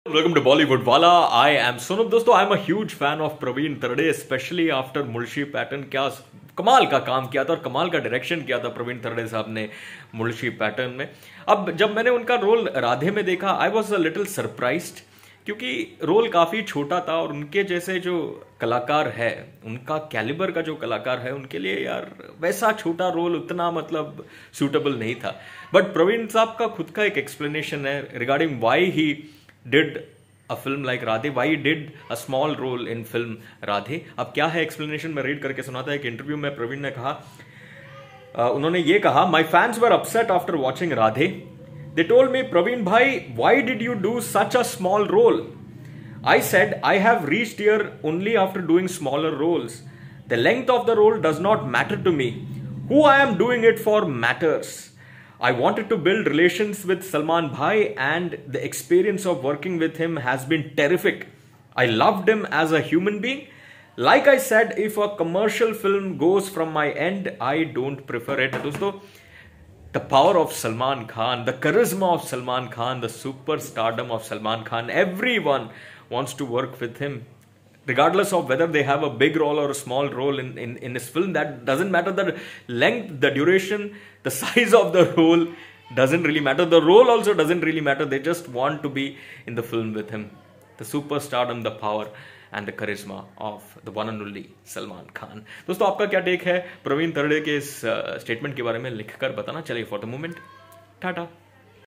Welcome to Bollywood Wala. I am Sonam. दोस्तों I am a huge fan of Praveen Tarde, specially after Mulshi pattern. क्या कमाल का काम किया था और कमाल का डायरेक्शन किया था प्रवीण तरड़े साहब ने मुल्शी पैटर्न में. अब जब मैंने उनका रोल राधे में देखा, I was a little surprised, क्योंकि रोल काफ़ी छोटा था और उनके जैसे जो कलाकार है, उनका कैलिबर का जो कलाकार है, उनके लिए यार वैसा छोटा रोल उतना मतलब सूटेबल नहीं था. बट प्रवीण साहब का खुद का एक एक्सप्लेनेशन है regarding why he did a film like Radhe, why he did a small role in film Radhe. अब क्या है एक्सप्लेनेशन में रीड करके सुनाता है. एक इंटरव्यू में प्रवीण ने कहा, उन्होंने ये कहा, my fans were upset after watching Radhe. They told me, Praveen भाई, why did you do such a small role? I said, I have reached here only after doing smaller roles. The length of the role does not matter to me. Who I am doing it for matters. I wanted to build relations with Salman Bhai and the experience of working with him has been terrific. I loved him as a human being. Like I said, if a commercial film goes from my end, I don't prefer it. दोस्तों, the power of Salman Khan, the charisma of Salman Khan, the superstardom of Salman Khan, everyone wants to work with him. Regardless of whether they have a big role or a small role in this film, that doesn't matter. The length, the duration, the size of the role doesn't really matter. The role also doesn't really matter. They just want to be in the film with him. The superstardom, the power and the charisma of the one and only Salman Khan. दोस्तों, आपका क्या take है प्रवीण तरड़े के इस statement के बारे में? लिखकर बताना. चलिए, फॉर द मोमेंट टाटा.